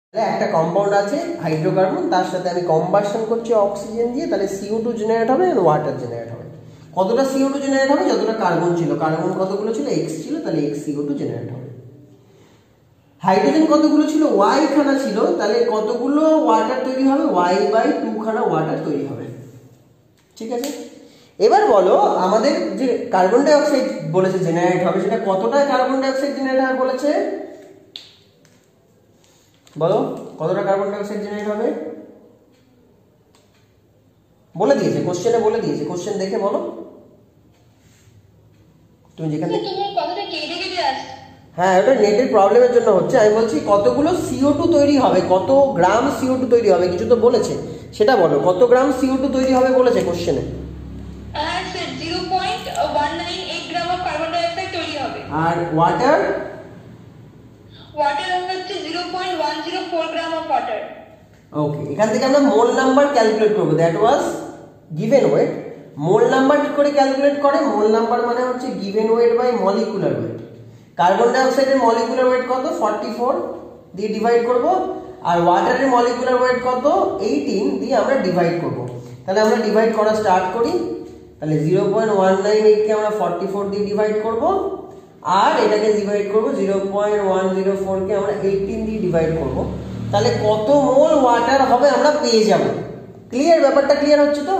একটা কম্পাউন্ড আছে হাইড্রোকার্বন, তার সাথে আমি কম্বাসন করছি অক্সিজেন দিয়ে, তাহলে CO2 জেনারেট হবে আর ওয়াটার জেনারেট হবে। কতটা CO2 জেনারেট হবে? যতটা কার্বন ছিল। কার্বন কতগুলো ছিল? X ছিল, তাহলে X CO2 জেনারেট হবে। হাইড্রোজেন কতগুলো ছিল? Y খানা ছিল, তাহলে কতগুলো ওয়াটার তৈরি হবে? Y/2 খানা ওয়াটার তৈরি হবে। ঠিক আছে, এবার বলো আমাদের যে কার্বন ডাই অক্সাইড বলেছে জেনারেট হবে, সেটা কতটা কার্বন ডাই অক্সাইড জেনারেট হবে বলেছে? বলো কতটা কার্বন ডাই অক্সাইড জেনারেট হবে? বলে দিয়েছে, কোশ্চেনে বলে দিয়েছে, কোশ্চেন দেখে বলো তুমি যেখানে। হ্যাঁ, ওটা নেটের প্রবলেমের জন্য হচ্ছে। আমি বলছি কতগুলো CO2 তৈরি হবে, কত গ্রাম CO2 তৈরি হবে, কিছু তো বলেছে, সেটা বলো। কত গ্রাম CO2 তৈরি হবে বলেছে কোশ্চেনে? হ্যাঁ স্যার, 0.198 গ্রাম অফ কার্বন ডাই অক্সাইড তৈরি হবে। আর ওয়াটার হচ্ছে 0.104 গ্রাম অফ ওয়াটার। ওকে, এখান থেকে আমরা মোল নাম্বার ক্যালকুলেট করব। That was given weight. Mole number কি করে ক্যালকুলেট করে? মোল নাম্বার মানে হচ্ছে given weight by molecular weight. Carbon dioxide molecular weight কত? 44 দিয়ে ডিভাইড করব, আর ওয়াটারের মলিকুলার ওয়েট কত? 18 দিয়ে আমরা ডিভাইড করব। তাহলে আমরা ডিভাইড করা স্টার্ট করি। তাহলে 0.198 কে আমরা 44 দিয়ে ডিভাইড করব, আর এটাকে ডিভাইড করব 0.104 কে আমরা 18 দিয়ে ডিভাইড করব। তাহলে কত মোল ওয়াটার হবে আমরা পেয়ে যাব। ক্লিয়ার? ব্যাপারটা ক্লিয়ার হচ্ছে তো?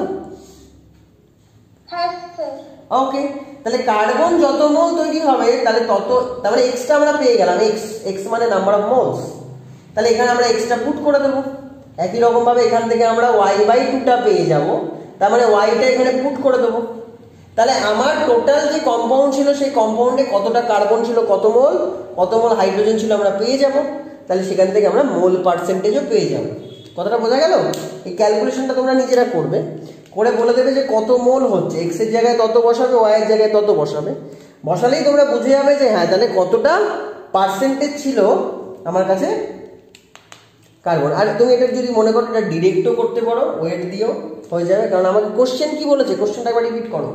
হ্যাঁ স্যার। ওকে, তাহলে কার্বন যত মোল তৈরি হবে তাহলে তত, তার মানে এক্সটা আমরা পেয়ে গেলাম। এক্স মানে নাম্বার অফ মোলস। তাহলে এখানে আমরা এক্সটা পুট করে দেবো। একই রকম ভাবে এখান থেকে আমরা Y/2টা পেয়ে যাব, তার মানে ওয়াইটা এখানে পুট করে দেবো। তাহলে আমার টোটাল যে কম্পাউন্ড ছিল সেই কম্পাউন্ডে কতটা কার্বন ছিল, কত মোল হাইড্রোজেন ছিল আমরা পেয়ে যাব। তাহলে সেখান থেকে আমরা মোল পার্সেন্টেজও পেয়ে যাব। কথাটা বোঝা গেল? এই ক্যালকুলেশনটা তোমরা নিজেরা করবে, করে বলে দেবে যে কত মোল হচ্ছে। এক্স এর জায়গায় তত বসাবে, ওয়াই এর জায়গায় তত বসাবে। বসালেই তোমরা বুঝে যাবে যে হ্যাঁ তাহলে কতটা পার্সেন্টেজ ছিল আমার কাছে কার্বন। আর তুমি এটা যদি মনে করো এটা ডিরেক্টও করতে পারো, ওয়েট দিয়েও হয়ে যাবে। কারণ আমাকে কোশ্চেন কি বলেছে, কোশ্চেনটা একবার রিপিট করো।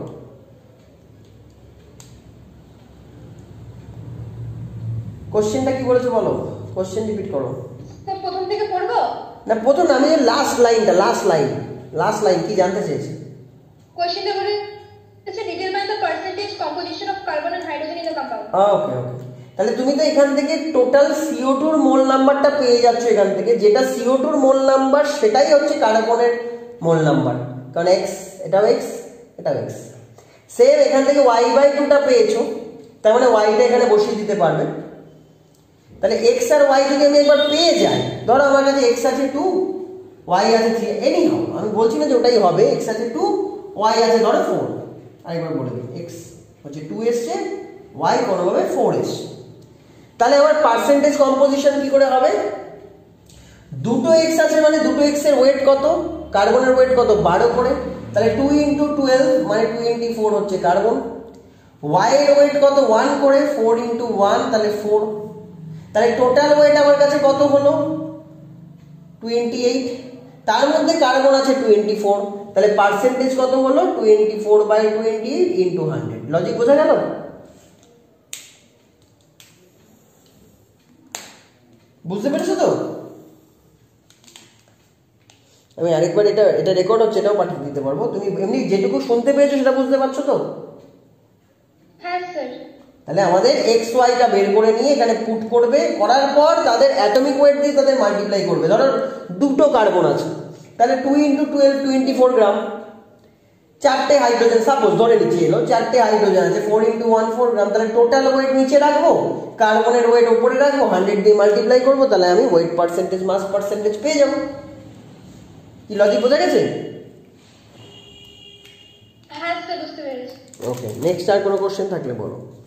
কোশ্চেনটা কি বলেছে বলো, কোশ্চেন রিপিট করো। স্যার প্রথম থেকে পড়বো? না, প্রথম আমি যে লাস্ট লাইন কি জানতে চেয়েছি? কোশ্চেনটা বলেছে determine the percentage composition of carbon and hydrogen in the compound. Okay, তাহলে তুমি তো এখান থেকে টোটাল CO2 এর মোল নাম্বারটা পেয়ে যাচ্ছ এখান থেকে। যেটা CO2 এর মোল নাম্বার সেটাই হচ্ছে কার্বনের মোল নাম্বার, কারণ এক্স, এটাও এক্স, এটাও এক্স। সেম এখান থেকে Y/2টা পেয়েছো, তার মানে ওয়াইটা এখানে বসিয়ে দিতে পারবে। তাহলে এক্স আর ওয়াই যদি আমি একবার পেয়ে যাই, ধরো আমার কাছে এক্স আছে 2, ওয়াই আছে 3, এনি হোক, আমি বলছি না যে ওটাই হবে। এক্স আছে 2, ওয়াই আছে ধরো 4। আরেকবার বলে দিই, এক্স হচ্ছে 2 এসছে, ওয়াই কোনোভাবে 4 এসছে। তাহলে আবার পার্সেন্টেজ কম্পোজিশন কি করে হবে? দুটো এক্স আছে মানে দুটো এক্স এর ওয়েট কত? কার্বনের ওয়েট কত? 12 করে। তাহলে 2 × 12 মানে 2 × 4 হচ্ছে কার্বন। ওয়াই এর ওয়েট কত? 1 করে, 4 × 1 তাহলে 4। তাহলে টোটাল ওয়েট আমার কাছে কত হলো? 28। তার মধ্যে কার্বন আছে 24। তাহলে পার্সেন্টেজ কত হলো? 24/28 × 100। লজিক বোঝা গেল? বুঝতে পেরেছো তো? আমি আরেকবার এটা রেকর্ড হচ্ছে, এটাও পাঠিয়ে দিতে পারবো। তুমি এমনি যেটুকু শুনতে পেয়েছো সেটা বুঝতে পারছো তো? হ্যাঁ স্যার। তাহলে আমাদের এক্স ওয়াইটা বের করে নিয়ে এখানে পুট করবে, করার পর তাদের অ্যাটমিক ওয়েট দিয়ে তাদের মাল্টিপ্লাই করবে। ধরো দুটো কার্বন আছে, তাহলে 2 × 12 24 গ্রাম। চারটে হাইড্রোজেন সাপোজ ধরে নিচ্ছি, এলো 4টে হাইড্রোজেন আছে, 4 × 1 4 গ্রাম। তাহলে টোটাল ওয়েট নিচে রাখবো, কার্বনের ওয়েট উপরে রাখবো, 100 দিয়ে মাল্টিপ্লাই করবো, তাহলে আমি ওয়েট পার্সেন্টেজ, মাস পার্সেন্টেজ পেয়ে যাবো। কি লজিক বোঝা গেছে? হ্যাঁ স্যার, বুঝতে পেরেছি। ওকে, নেক্সট আর কোনো কোশ্চেন থাকলে বলো।